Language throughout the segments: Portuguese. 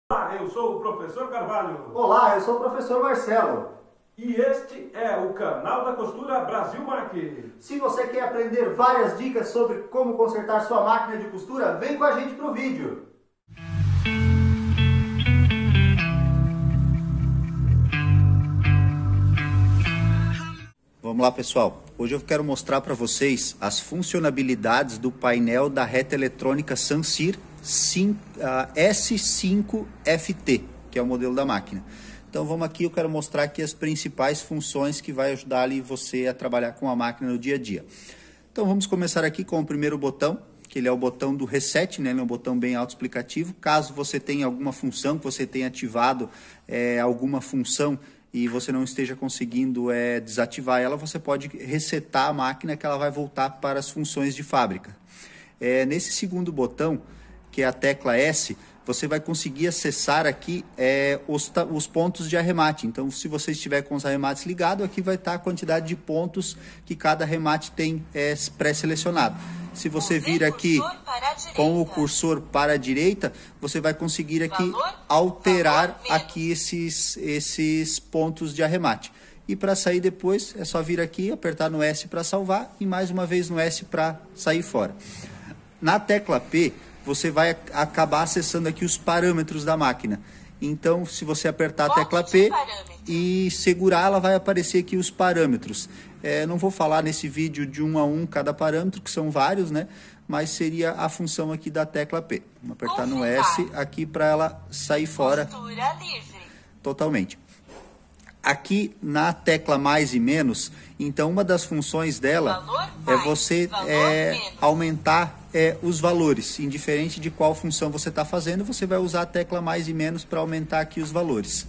Olá, eu sou o professor Carvalho. Olá, eu sou o professor Marcelo. E este é o canal da Costura Brasil Mac. Se você quer aprender várias dicas sobre como consertar sua máquina de costura, vem com a gente pro vídeo. Vamos lá, pessoal. Hoje eu quero mostrar para vocês as funcionalidades do painel da reta eletrônica Sansir S5FT, que é o modelo da máquina. Então vamos aqui, eu quero mostrar aqui as principais funções que vai ajudar ali você a trabalhar com a máquina no dia a dia. Então vamos começar aqui com o primeiro botão, que ele é o botão do reset, né? Ele é um botão bem autoexplicativo. Caso você tenha alguma função, que você tenha ativado alguma função e você não esteja conseguindo desativar ela, você pode resetar a máquina que ela vai voltar para as funções de fábrica. Nesse segundo botão, que é a tecla S, você vai conseguir acessar aqui os pontos de arremate. Então, se você estiver com os arremates ligados, aqui vai estar a quantidade de pontos que cada arremate tem pré-selecionado. Se você vir aqui com o cursor para a direita, você vai conseguir aqui alterar aqui esses pontos de arremate. E para sair depois, é só vir aqui, apertar no S para salvar e mais uma vez no S para sair fora. Na tecla P, você vai acabar acessando aqui os parâmetros da máquina. Então, se você apertar a tecla P e segurar, ela vai aparecer aqui os parâmetros. Não vou falar nesse vídeo de um a um cada parâmetro, que são vários, né? Mas seria a função aqui da tecla P. Vamos apertar no S aqui para ela sair fora totalmente. Aqui na tecla mais e menos, então uma das funções dela é você aumentar os valores. Indiferente de qual função você está fazendo, você vai usar a tecla mais e menos para aumentar aqui os valores.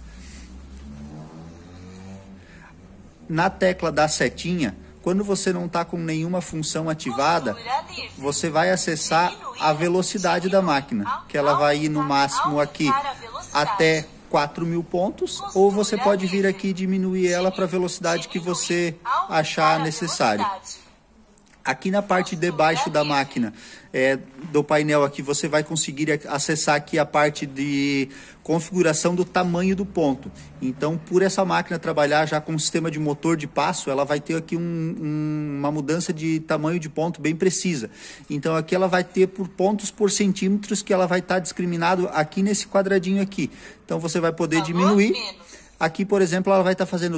Na tecla da setinha, quando você não está com nenhuma função ativada, você vai acessar a velocidade da máquina, que ela vai ir no máximo aqui até 4.000 pontos, ou você pode vir aqui e diminuir ela para a velocidade que você achar necessário. Aqui na parte de baixo da máquina, do painel aqui, você vai conseguir acessar aqui a parte de configuração do tamanho do ponto. Então, por essa máquina trabalhar já com um sistema de motor de passo, ela vai ter aqui uma mudança de tamanho de ponto bem precisa. Então, aqui ela vai ter por pontos por centímetros, que ela vai estar discriminado aqui nesse quadradinho aqui. Então, você vai poder diminuir. Aqui, por exemplo, ela vai estar fazendo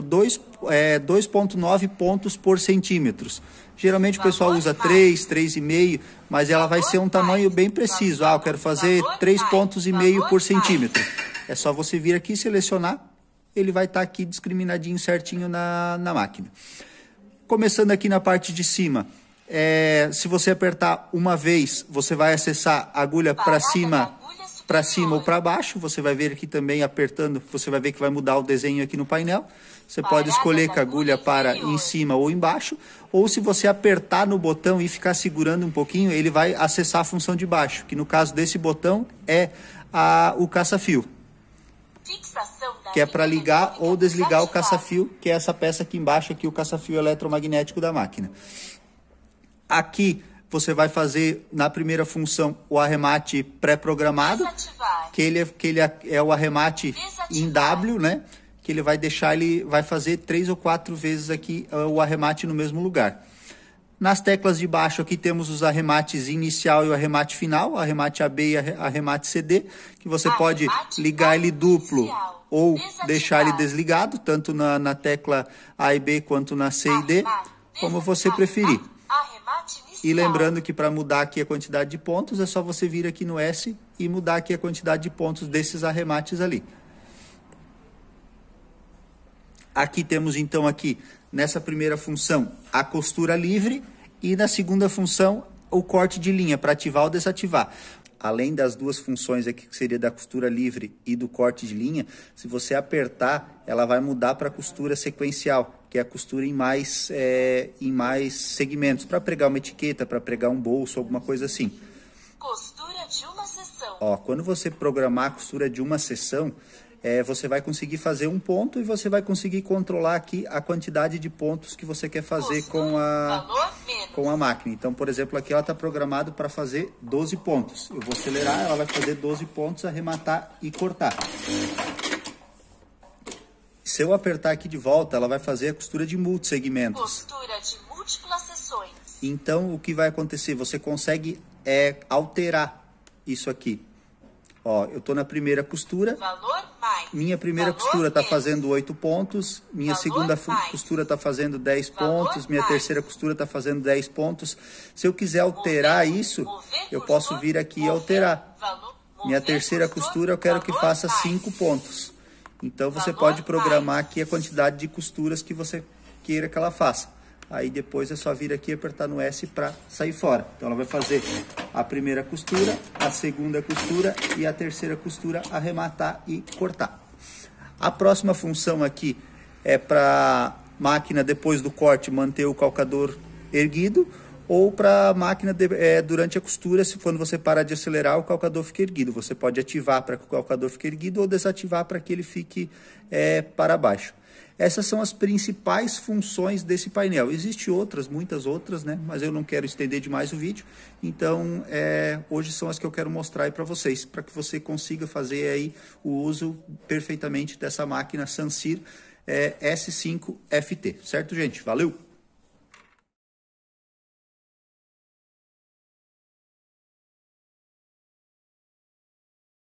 2,9 pontos por centímetros. Geralmente o pessoal usa 3, 3,5, mas ela vai ser um tamanho bem preciso. Eu quero fazer 3,5 pontos por centímetro. É só você vir aqui e selecionar, ele vai estar aqui discriminadinho certinho na máquina. Começando aqui na parte de cima, se você apertar uma vez, você vai acessar a agulha para cima ou para baixo. Você vai ver aqui também apertando, você vai ver que vai mudar o desenho aqui no painel. Você pode escolher que a agulha para em cima ou embaixo, ou se você apertar no botão e ficar segurando um pouquinho, ele vai acessar a função de baixo, que no caso desse botão é o caça-fio, que é para ligar ou desligar o caça-fio, que é essa peça aqui embaixo, aqui, o caça-fio eletromagnético da máquina. Aqui você vai fazer, na primeira função, o arremate pré-programado, que ele é o arremate em W, né? Que ele vai vai fazer 3 ou 4 vezes aqui o arremate no mesmo lugar. Nas teclas de baixo aqui temos os arremates inicial e o arremate final, o arremate AB e arremate CD, que você pode ligar ele duplo ou deixar ele desligado, tanto na tecla A e B quanto na C e D, como você preferir. E lembrando que para mudar aqui a quantidade de pontos, é só você vir aqui no S e mudar aqui a quantidade de pontos desses arremates ali. Aqui temos então aqui, nessa primeira função, a costura livre e na segunda função, o corte de linha para ativar ou desativar. Além das duas funções aqui, que seria da costura livre e do corte de linha, se você apertar, ela vai mudar para a costura sequencial, que é a costura em mais segmentos, para pregar uma etiqueta, para pregar um bolso, alguma coisa assim. Costura de uma seção. Quando você programar a costura de uma seção, você vai conseguir fazer um ponto e você vai conseguir controlar aqui a quantidade de pontos que você quer fazer com com a máquina. Então, por exemplo, aqui ela está programada para fazer 12 pontos. Eu vou acelerar, ela vai fazer 12 pontos, arrematar e cortar. Se eu apertar aqui de volta, ela vai fazer a costura de multissegmentos. Costura de múltiplas seções. Então, o que vai acontecer? Você consegue alterar isso aqui. Ó, eu estou na primeira costura. Valor mais. Minha primeira Valor costura está menos. fazendo 8 pontos. Minha Valor segunda mais. costura está fazendo 10 Valor pontos. Minha mais. terceira costura está fazendo 10 pontos. Se eu quiser alterar Mover, isso, mover eu posso costura, vir aqui e mover, alterar. valor, Minha mover terceira costura eu quero que valor faça mais. 5 pontos. Então você Valor pode programar mais. aqui a quantidade de costuras que você queira que ela faça. Aí depois é só vir aqui e apertar no S para sair fora. Então ela vai fazer a primeira costura, a segunda costura e a terceira costura, arrematar e cortar. A próxima função aqui é para máquina depois do corte manter o calcador erguido, ou para a máquina durante a costura, quando você parar de acelerar, o calcador fica erguido. Você pode ativar para que o calcador fique erguido ou desativar para que ele fique para baixo. Essas são as principais funções desse painel. Existem outras, muitas outras, né? Mas eu não quero estender demais o vídeo. Então, hoje são as que eu quero mostrar aí para vocês, para que você consiga fazer aí o uso perfeitamente dessa máquina Sansir S5 FT. Certo, gente? Valeu!